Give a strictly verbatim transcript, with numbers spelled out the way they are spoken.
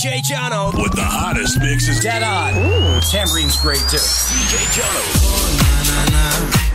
J Jono with the hottest mixes. Dead on. Ooh, tamperine's great too. D J Jono.